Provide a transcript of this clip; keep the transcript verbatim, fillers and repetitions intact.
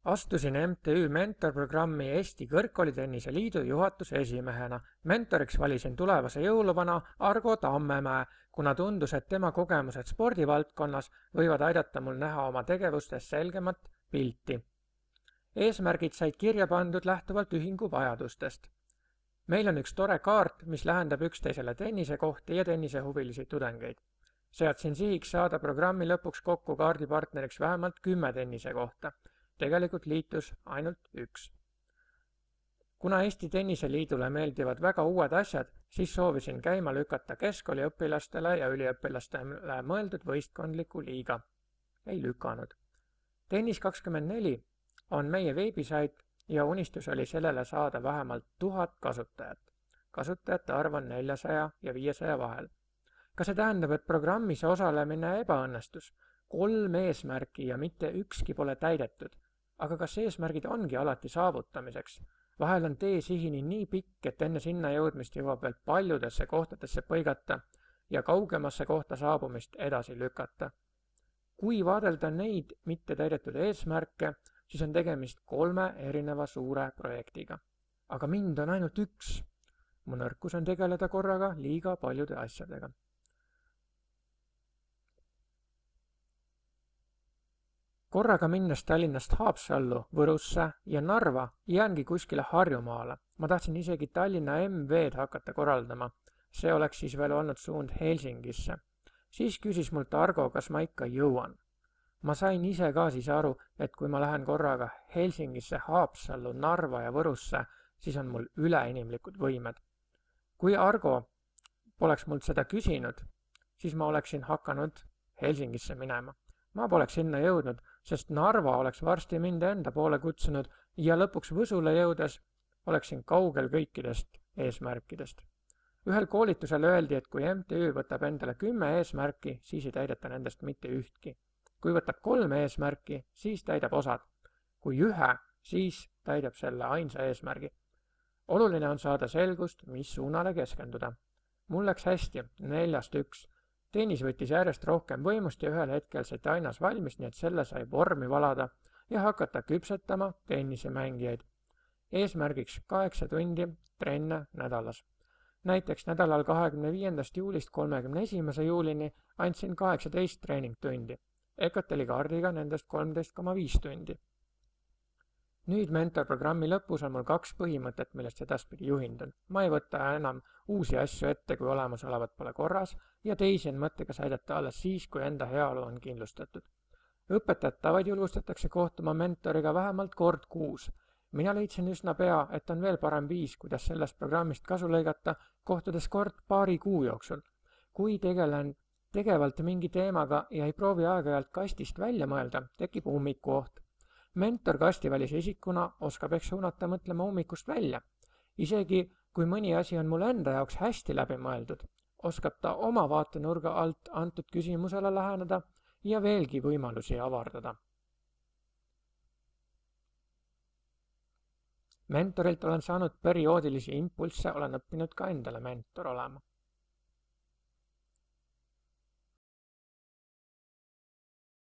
Astusin M T Ü mentorprogrammi Eesti Kõrgkoolitennise Liidu juhatuse esimehena. Mentoriks valisin tulevase jõuluvana Argo Tammemäe, kuna tundus, et tema kogemused spordivaldkonnas võivad aidata mul näha oma tegevustes selgemat pilti. Eesmärgid said kirja pandud lähtuvalt ühingu vajadustest. Meil on üks tore kaart, mis lähendab üksteisele tennisekohti ja tennisehuvilisi tudengeid. Seadsin sihiks saada programmi lõpuks kokku kaardipartneriks vähemalt kümme tennisekohta. Tegelikult liitus ainult üks. Kuna Eesti Tenniseliidule meeldivad väga uued asjad, siis soovisin käima lükata keskkooliõpilastele ja üliõpilastele mõeldud võistkondliku liiga. Ei lükanud. Tennis kakskümmend neli on meie veebisait ja unistus oli sellele saada vähemalt tuhat kasutajat. Kasutajate arv on neljasaja ja viiesaja vahel. Ka see tähendab, et programmis osalemine ebaõnnestus. Kolm eesmärki ja mitte ükski pole täidetud. Aga kas eesmärgid ongi alati saavutamiseks? Vahel on tee sihini nii pikk, et enne sinna jõudmist jõuab veel paljudesse kohtadesse põigata ja kaugemasse kohta saabumist edasi lükata. Kui vaadelda neid mitte täidetud eesmärke, siis on tegemist kolme erineva suure projektiga. Aga mind on ainult üks. Mu nõrkus on tegeleda korraga liiga paljude asjadega. Korraga minnes Tallinnast Haapsallu, Võrusse ja Narva jäängi kuskile Harjumaale. Ma tahtsin isegi Tallinna M V-d hakata korraldama. See oleks siis veel olnud suund Helsingisse. Siis küsis mult Argo, kas ma ikka jõuan. Ma sain ise ka siis aru, et kui ma lähen korraga Helsingisse, Haapsallu, Narva ja Võrusse, siis on mul üleinimlikud võimed. Kui Argo poleks mult seda küsinud, siis ma oleksin hakanud Helsingisse minema. Ma poleks sinna jõudnud, sest Narva oleks varsti mind enda poole kutsunud ja lõpuks Võsule jõudes oleksin kaugel kõikidest eesmärkidest. Ühel koolitusel öeldi, et kui M T Ü võtab endale kümme eesmärki, siis ei täideta nendest mitte ühtki. Kui võtab kolm eesmärki, siis täidab osad. Kui ühe, siis täidab selle ainsa eesmärgi. Oluline on saada selgust, mis suunale keskenduda. Mul läks hästi, neljast üks. Tennis võttis järjest rohkem võimust ja ühel hetkel sai Tainas valmis, nii et selle sai vormi valada ja hakata küpsetama tennisemängijaid. Eesmärgiks kaheksa tundi trenne nädalas. Näiteks nädalal kahekümne viiendast juulist kolmekümne esimese juulini andsin kaheksateist treeningtundi. Ekateli kaardiga nendest kolmteist koma viis tundi. Nüüd mentorprogrammi lõpus on mul kaks põhimõtet, millest edaspidi juhindun. Ma ei võta enam uusi asju ette, kui olemasolevad pole korras ja teisi on mõttega aidata alles siis, kui enda heaolu on kindlustatud. Õpetatavaid julgustatakse kohtuma mentoriga vähemalt kord kuus. Mina leidsin üsna pea, et on veel parem viis, kuidas sellest programmist kasu lõigata, kohtudes kord paari kuu jooksul. Kui tegelen tegevalt mingi teemaga ja ei proovi aeg-ajalt kastist välja mõelda, tekib ummikuoht. Mentor kastivälise isikuna oskab eks suunata mõtlema ummikust välja. Isegi kui mõni asi on mul enda jaoks hästi läbi mõeldud, oskab ta oma vaatenurga alt antud küsimusele läheneda ja veelgi võimalusi avardada. Mentorilt olen saanud perioodilisi impulsse, olen õppinud ka endale mentor olema.